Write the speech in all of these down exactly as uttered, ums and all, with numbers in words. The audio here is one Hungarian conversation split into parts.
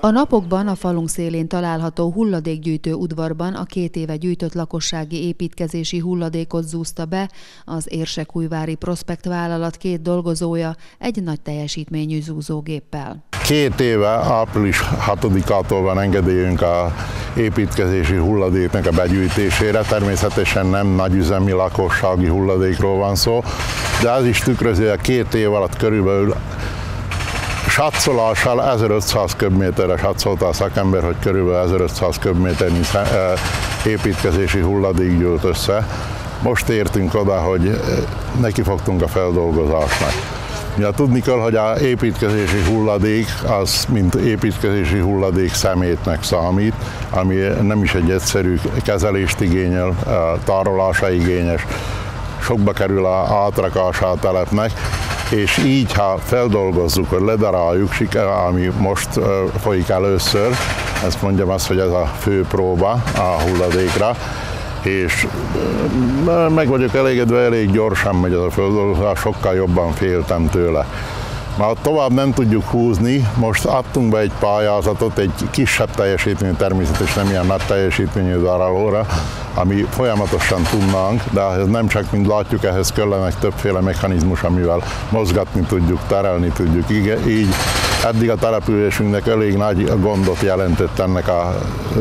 A napokban a falunk szélén található hulladékgyűjtő udvarban a két éve gyűjtött lakossági építkezési hulladékot zúzta be az Érsekújvári Prospekt vállalat két dolgozója egy nagy teljesítményű zúzógéppel. Két éve, április hatodikától van engedélyünk a építkezési hulladéknak a begyűjtésére. Természetesen nem nagyüzemi lakossági hulladékról van szó, de ez is tükrözi, hogy a két év alatt körülbelül satszólással ezerötszáz köbméterre satszolta a szakember, hogy körülbelül ezerötszáz köbméternyi építkezési hulladék gyűlt össze. Most értünk oda, hogy nekifogtunk a feldolgozásnak. Ja, tudni kell, hogy az építkezési hulladék az, mint építkezési hulladék szemétnek számít, ami nem is egy egyszerű kezelést igényel, tárolása igényes, sokba kerül az átrakása a telepnek, és így, ha feldolgozzuk, hogy ledaráljuk, ami most folyik először, ezt mondjam azt, hogy ez a fő próba a hulladékra, és meg vagyok elégedve, elég gyorsan megy ez a feldolgozás, sokkal jobban féltem tőle. Már tovább nem tudjuk húzni, most adtunk be egy pályázatot, egy kisebb teljesítményű, természetesen nem ilyen nagy teljesítményű darálóra, ami folyamatosan tudnánk, de ez nem csak, mint látjuk, ehhez kellenek többféle mechanizmus, amivel mozgatni tudjuk, terelni tudjuk. Így eddig a településünknek elég nagy gondot jelentett ennek a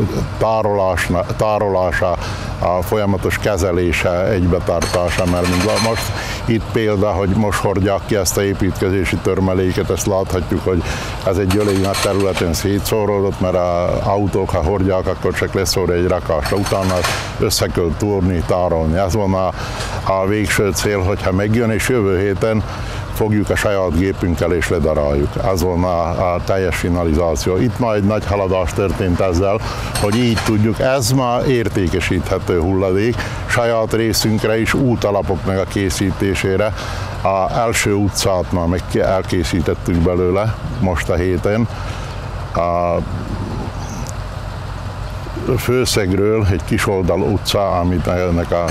tárolása, a folyamatos kezelése, egybetartása, mert mint most itt példa, hogy most hordják ki ezt a építkezési törmeléket, ezt láthatjuk, hogy ez egy elég nagy területen szétszóródott, mert az autók, ha hordják, akkor csak leszór egy rakásra, utána össze kell túrni, tárolni. Ez van a, a végső cél, hogyha megjön, és jövő héten fogjuk a saját gépünkkel és ledaráljuk. Ez van a, a teljes finalizáció. Itt már egy nagy haladás történt ezzel, hogy így tudjuk, ez már értékesíthető hulladék, saját részünkre is útalapoknak a készítésére. Az első utcát már meg elkészítettük belőle most a héten. A Főszegről egy Kisoldal utca, amit ennek a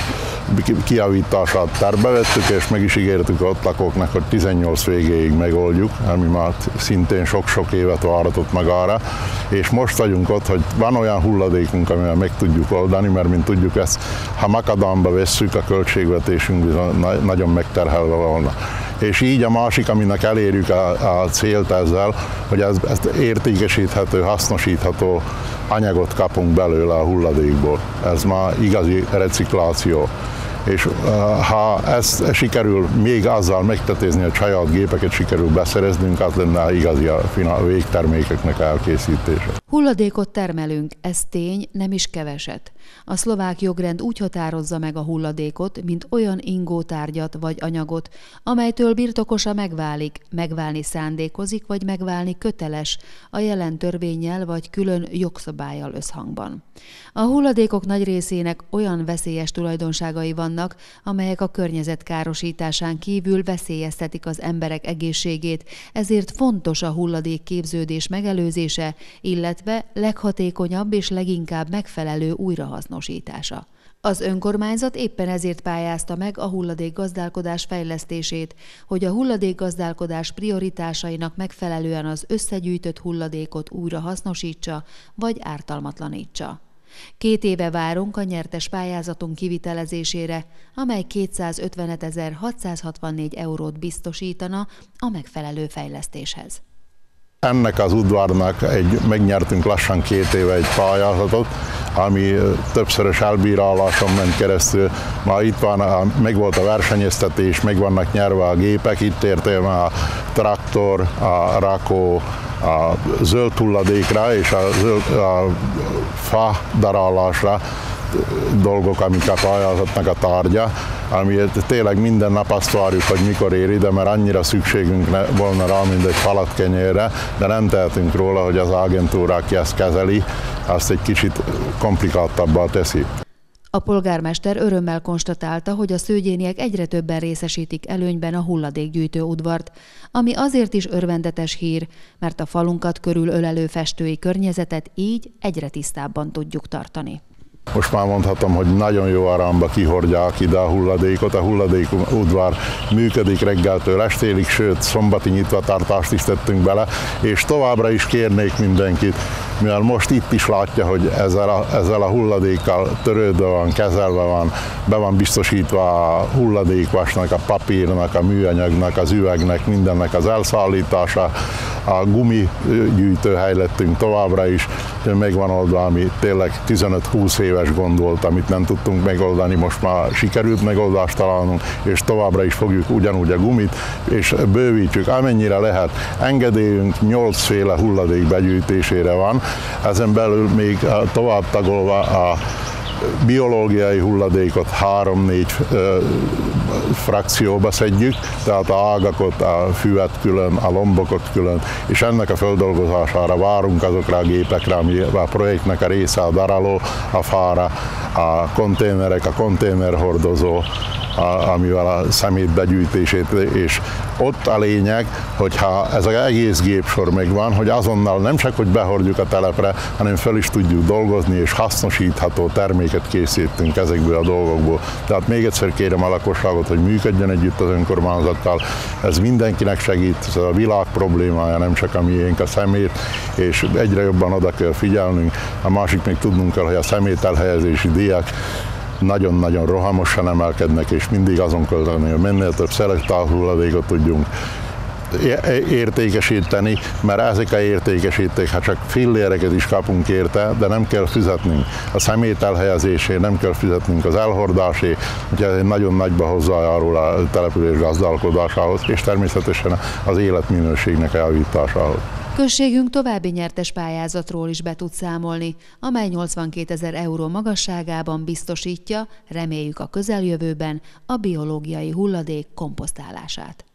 kijavítását tervbe vettük, és meg is ígértük ott lakóknak, hogy tizennyolc végéig megoldjuk, ami már szintén sok-sok évet váratott magára, és most vagyunk ott, hogy van olyan hulladékunk, amivel meg tudjuk oldani, mert mint tudjuk ezt, ha makadamba vesszük, a költségvetésünk bizony nagyon megterhelve volna. És így a másik, aminek elérjük a, a célt ezzel, hogy ez, ezt értékesíthető, hasznosítható anyagot kapunk belőle a hulladékból. Ez már igazi recikláció. És ha ezt sikerül még azzal megtetézni, hogy saját gépeket sikerül beszereznünk, az lenne igazi a végtermékeknek elkészítése. Hulladékot termelünk, ez tény, nem is keveset. A szlovák jogrend úgy határozza meg a hulladékot, mint olyan ingótárgyat vagy anyagot, amelytől birtokosa megválik, megválni szándékozik, vagy megválni köteles a jelen törvénnyel vagy külön jogszabállyal összhangban. A hulladékok nagy részének olyan veszélyes tulajdonságai vannak, amelyek a környezet károsításán kívül veszélyeztetik az emberek egészségét, ezért fontos a hulladékképződés megelőzése, illetve leghatékonyabb és leginkább megfelelő újrahasznosítása. Az önkormányzat éppen ezért pályázta meg a hulladékgazdálkodás fejlesztését, hogy a hulladékgazdálkodás prioritásainak megfelelően az összegyűjtött hulladékot újra hasznosítsa vagy ártalmatlanítsa. Két éve várunk a nyertes pályázatunk kivitelezésére, amely kétszázötvenetezer-hatszázhatvannégy eurót biztosítana a megfelelő fejlesztéshez. Ennek az udvarnak egy, megnyertünk lassan két éve egy pályázatot, ami többszörös elbíráláson ment keresztül. Ma itt van, megvolt a versenyeztetés, meg vannak nyerve a gépek, itt értem a traktor, a rakó, a zöld hulladékra és a, zöld, a fa darálásra dolgok, amik a pályázatnak a tárgya, ami tényleg minden nap azt várjuk, hogy mikor ér ide, mert annyira szükségünk volna rá, mint egy falatkenyérre, de nem tehetünk róla, hogy az agentúra, aki ezt kezeli, azt egy kicsit komplikáltabbá teszi. A polgármester örömmel konstatálta, hogy a szőgyéniek egyre többen részesítik előnyben a hulladékgyűjtő udvart, ami azért is örvendetes hír, mert a falunkat körül ölelő festői környezetet így egyre tisztábban tudjuk tartani. Most már mondhatom, hogy nagyon jó arányba kihordják ide a hulladékot. A hulladékudvar működik reggeltől estélig, sőt szombati nyitvatartást is tettünk bele, és továbbra is kérnék mindenkit, mivel most itt is látja, hogy ezzel a, ezzel a hulladékkal törődve van, kezelve van, be van biztosítva a hulladékvasnak, a papírnak, a műanyagnak, az üvegnek, mindennek az elszállítása. A gumigyűjtőhely lettünk továbbra is, megvan oldva, ami tényleg tizenöt-húsz éves gond volt, amit nem tudtunk megoldani, most már sikerült megoldást találnunk, és továbbra is fogjuk ugyanúgy a gumit, és bővítjük, amennyire lehet. Engedélyünk nyolcféle hulladék begyűjtésére van, ezen belül még tovább tagolva a biológiai hulladékot három-négy frakcióba szedjük, tehát a ágakat, a füvet külön, a lombokat külön, és ennek a földolgozására várunk azokra a gépekre, ami a projektnek a része, a daráló, a fára, a konténerek, a konténerhordozó, A, amivel a szemét begyűjtését, és ott a lényeg, hogyha ez az egész gépsor megvan, hogy azonnal nem csak, hogy behordjuk a telepre, hanem fel is tudjuk dolgozni, és hasznosítható terméket készítünk ezekből a dolgokból. Tehát még egyszer kérem a lakosságot, hogy működjön együtt az önkormányzattal, ez mindenkinek segít, ez a világ problémája, nem csak a miénk, a szemét, és egyre jobban oda kell figyelnünk. A másik még tudnunk kell, hogy a szemét elhelyezési díjak nagyon-nagyon rohamosan emelkednek, és mindig azon kell lenni, hogy minél több szelektált hulladékot tudjunk értékesíteni, mert ezek a értékesíték, hát csak filléreket is kapunk érte, de nem kell fizetnünk. A szemét elhelyezésé nem kell fizetnünk, az elhordásé, ugye ez egy nagyon nagyba hozzájárul a település gazdálkodásához, és természetesen az életminőségnek eljavításához. Községünk további nyertes pályázatról is be tud számolni, amely nyolcvankétezer euró magasságában biztosítja, reméljük a közeljövőben, a biológiai hulladék komposztálását.